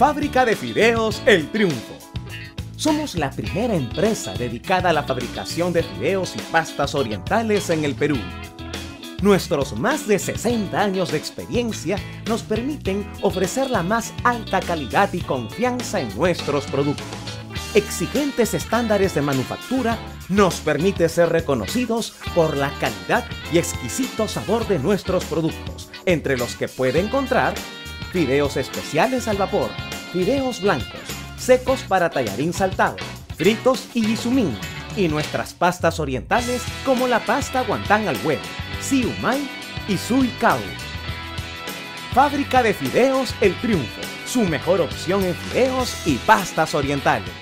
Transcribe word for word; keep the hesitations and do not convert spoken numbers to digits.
Fábrica de Fideos El Triunfo. Somos la primera empresa dedicada a la fabricación de fideos y pastas orientales en el Perú. Nuestros más de sesenta años de experiencia nos permiten ofrecer la más alta calidad y confianza en nuestros productos. Exigentes estándares de manufactura nos permite ser reconocidos por la calidad y exquisito sabor de nuestros productos, entre los que puede encontrar fideos especiales al vapor, fideos blancos, secos para tallarín saltado, fritos y yisumín, y nuestras pastas orientales como la pasta guantán al huevo, siu mai y sui cau. Fábrica de Fideos El Triunfo, su mejor opción en fideos y pastas orientales.